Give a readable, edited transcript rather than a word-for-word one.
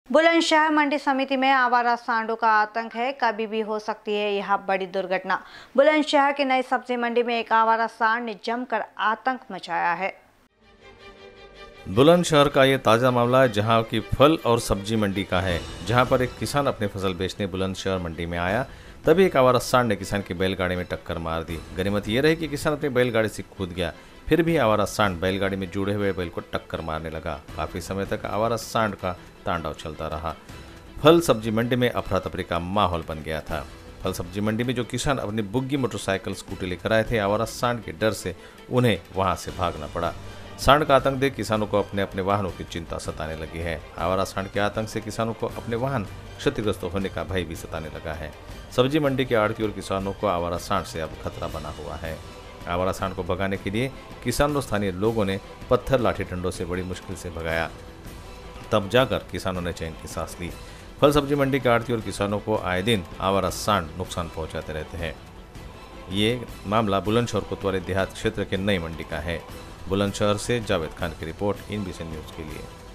बुलंदशहर मंडी समिति में आवारा सांडों का आतंक है, कभी भी हो सकती है यह बड़ी दुर्घटना। बुलंदशहर की नई सब्जी मंडी में एक आवारा सांड ने जमकर आतंक मचाया है। बुलंदशहर का ये ताज़ा मामला है जहां की फल और सब्जी मंडी का है, जहां पर एक किसान अपनी फसल बेचने बुलंदशहर मंडी में आया, तभी एक आवारा सांड ने किसान की बैलगाड़ी में टक्कर मार दी। गनीमत ये रही कि किसान अपनी बैलगाड़ी से कूद गया, फिर भी आवारा सांड बैलगाड़ी में जुड़े हुए बैल को टक्कर मारने लगा। काफी समय तक आवारा सांड का तांडव चलता रहा। फल सब्जी मंडी में अफरा तफरी का माहौल बन गया था। फल सब्जी मंडी में जो किसान अपनी बुग्गी मोटरसाइकिल स्कूटी लेकर आए थे, आवारा सांड के डर से उन्हें वहां से भागना पड़ा। सांड का आतंक देख किसानों को अपने अपने वाहनों की चिंता सताने लगी है। आवारा सांड के आतंक से किसानों को अपने वाहन क्षतिग्रस्त होने का भय भी सताने लगा है। सब्जी मंडी के आड़ती और किसानों को आवारा सांड से अब खतरा बना हुआ है। आवारा सांड को भगाने के लिए किसानों और स्थानीय लोगों ने पत्थर लाठी डंडों से बड़ी मुश्किल से भगाया, तब जाकर किसानों ने चैन की सांस ली। फल सब्जी मंडी के आड़ती और किसानों को आए दिन आवारा सांड नुकसान पहुंचाते रहते हैं। ये मामला बुलंदशहर कोतवाली देहात क्षेत्र के नई मंडी का है। बुलंदशहर से जावेद खान की रिपोर्ट, NBC न्यूज़ के लिए।